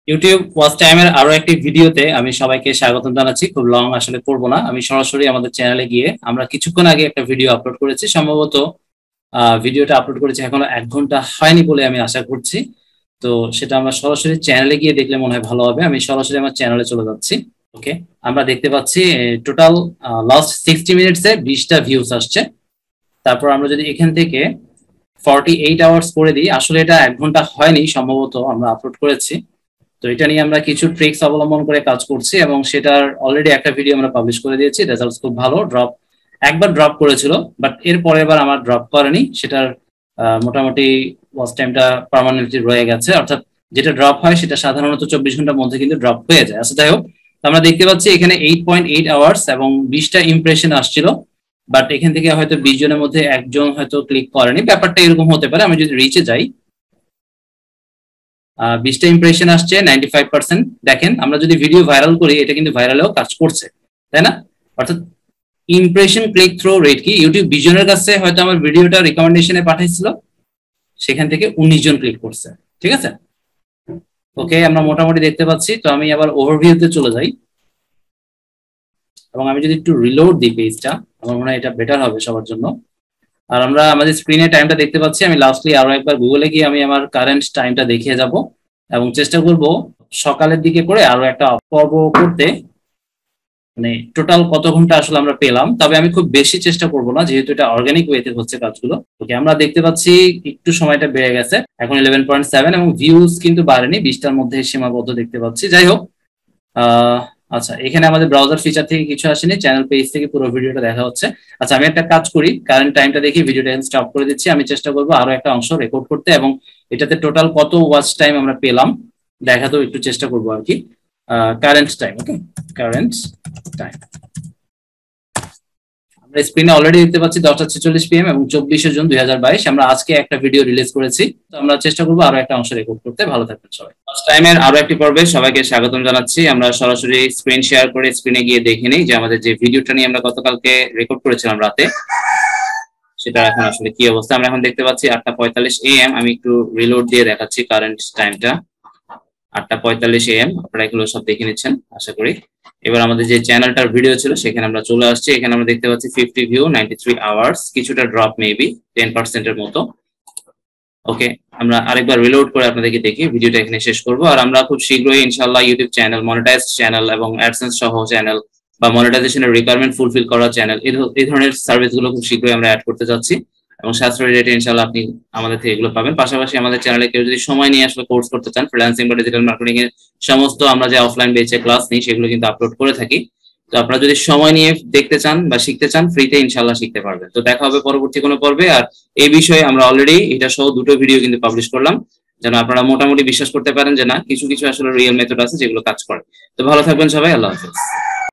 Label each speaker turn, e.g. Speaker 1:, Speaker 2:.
Speaker 1: YouTube watch টাইমের আরো একটি ভিডিওতে আমি সবাইকে স্বাগত জানাচ্ছি। খুব লং আসলে করব না, আমি সরাসরি আমাদের চ্যানেলে গিয়ে আমরা কিছুক্ষণ আগে একটা ভিডিও আপলোড করেছি, সম্ভবত ভিডিওটা আপলোড করেছি এখনো 1 ঘন্টা হয়নি বলে আমি আশা করছি। তো সেটা আমরা সরাসরি চ্যানেলে গিয়ে দেখলে মনে হয় ভালো হবে। আমি সরাসরি আমার চ্যানেলে চলে যাচ্ছি। ওকে, আমরা দেখতে পাচ্ছি টোটাল লাস্ট 60 মিনিটসে 20টা ভিউজ আসছে। তারপর আমরা যদি এখান থেকে 48 আওয়ার্স করে দিই, আসলে এটা 1 ঘন্টা হয়নি, সম্ভবত আমরা আপলোড করেছি। তো এটা নিয়ে আমরা কিছু ট্রিক্স অবলম্বন করে কাজ করছি এবং সেটার অলরেডি একটা ভিডিও আমরা পাবলিশ করে দিয়েছি। রেজাল্টস খুব ভালো। একবার ড্রপ করেছিল, বাট এর পরের বার আমার ড্রপ করেনি। সেটার মোটামুটি ওয়াচ টাইমটা পার্মানেন্টলি রয়ে গেছে, অর্থাৎ যেটা ড্রপ হয় সেটা সাধারণত 24 ঘন্টার মধ্যে কিন্তু ড্রপ হয়ে যায়। আচ্ছা, যাই হোক, আমরা দেখতে পাচ্ছি এখানে 8.8 আওয়ার্স এবং 20টা ইমপ্রেশন আসছিল, বাট এখান থেকে হয়তো 20 জনের মধ্যে একজন হয়তো ক্লিক করেনি। ব্যাপারটা এরকম হতে পারে। আমি যদি রিচে যাই, 20টা ইমপ্রেশন আসছে, 95%। দেখেন, আমরা যদি ভিডিও ভাইরাল করি, এটা কিন্তু ভাইরালেও কাজ করছে, তাই না? অর্থাৎ ইমপ্রেশন ক্লিক থ্রু রেট কি, ইউটিউব ভিজনের কাছে হয়তো আমার ভিডিওটা রিকমেন্ডেশনে পাঠাইছিল, সেখান থেকে 19 জন ক্লিক করছে। ঠিক আছে, ওকে, আমরা মোটামুটি দেখতে পাচ্ছি। তো আমি আবার ওভারভিউতে চলে যাই এবং আমি যদি একটু রিলোড দিই পেজটা, আমার মনে হয় এটা বেটার হবে সবার জন্য। আর আমরা আমাদের স্ক্রিনে টাইমটা দেখতে পাচ্ছি। আমি লাস্টলি আরো একবার গুগলে গিয়ে আমি আমার কারেন্ট টাইমটা দেখিয়ে যাব এবং চেষ্টা করব সকালের দিকে করে আরো একটা পর্ব করতে, মানে টোটাল কত ঘন্টা আসলে আমরা পেলাম। তবে আমি খুব বেশি চেষ্টা করব না, যেহেতু এটা অর্গানিক ওয়েতে হচ্ছে কাজগুলো। ওকে, আমরা দেখতে পাচ্ছি একটু সময়টা বেড়ে গেছে, এখন 11.7 এবং ভিউজ কিন্তু বাড়েনি, 20টার মধ্যে সীমাবদ্ধ দেখতে পাচ্ছি। যাই হোক, আচ্ছা, এখানে আমাদের ব্রাউজার ফিচার থেকে কিছু আসেনি, চ্যানেল পেজ থেকে পুরো ভিডিওটা দেখা হচ্ছে। আচ্ছা, আমি একটা কাজ করি, কারেন্ট টাইমটা দেখি, ভিডিওটা স্টপ করে দিচ্ছি। আমি চেষ্টা করবো আরো একটা অংশ রেকর্ড করতে এবং এটাতে টোটাল কত ওয়াচ টাইম আমরা পেলাম দেখাতেও একটু চেষ্টা করবো আর কি। Current time, okay, current time আমরা স্ক্রিনে অলরেডি দেখতে পাচ্ছি 10:46 PM এবং 24/জুন 2022। আমরা আজকে একটা ভিডিও রিলিজ করেছি। তো আমরা চেষ্টা করবো আরো একটা অংশ রেকর্ড করতে। ভালো থাকবেন সবাই। ফার্স্ট টাইমের আরো একটি পর্বে সবাইকে স্বাগতম জানাচ্ছি। আমরা সরাসরি স্ক্রিন শেয়ার করে স্ক্রিনে গিয়ে দেখে নিই যে আমাদের যে ভিডিওটা নিয়ে আমরা গতকালকে রেকর্ড করেছিলাম রাতে, সেটা এখন আসলে কি অবস্থা। আমরা এখন দেখতে পাচ্ছি 8:45 AM। আমি একটু রিলোড দিয়ে দেখাচ্ছি কারেন্ট টাইমটা, 8:45 AM। আপনারা এগুলো সব দেখে নিচ্ছেন আশা করি। এবার আমাদের যে চ্যানেলটার ভিডিও ছিল সেখানে আমরা চলে আসছি। এখানে আমরা দেখতে পাচ্ছি 50 ভিউ, 93 আওয়ার্স, কিছুটা ড্রপ, মেবি 10% এর মতো। ওকে, আমরা আরেকবার রিলোড করে আপনাদেরকে দেখি ভিডিওটা এখানে শেষ করব। আর আমরা খুব শীঘ্রই ইনশাআল্লাহ ইউটিউব চ্যানেল, মনিটাইজড চ্যানেল এবং অ্যাডসেন্স সহ চ্যানেল বা মনিটাইজেশনের রিকোয়ারমেন্ট ফুলফিল করা চ্যানেল, এই ধরনের সার্ভিসগুলো খুব শীঘ্রই আমরা অ্যাড করতে যাচ্ছি এবং সাশ্রয়ী রেটে ইনশাআল্লাহ আপনি আমাদের থেকে এগুলো পাবেন। পাশাপাশি আমাদের চ্যানেলে কেউ যদি সময় নিয়ে আসলে কোর্স করতে চান, ফ্রিল্যান্সিং বা ডিজিটাল মার্কেটিং এর সমস্ত আমরা যে অফলাইন বেচে ক্লাস নিই সেগুলো কিন্তু আপলোড করে থাকি। তো আপনারা যদি সময় নিয়ে দেখতে চান বা শিখতে চান, ফ্রিতে ইনশাআল্লাহ শিখতে পারবেন। তো দেখা হবে পরবর্তী কোনো পর্বে। আর এই বিষয়ে আমরা অলরেডি এটা সহ 2টো ভিডিও কিন্তু পাবলিশ করলাম, যেন আপনারা মোটামুটি বিশ্বাস করতে পারেন যে না, কিছু কিছু আসলে রিয়েল মেথড আছে যেগুলো কাজ করে। তো ভালো থাকবেন সবাই, আল্লাহ হাফেজ।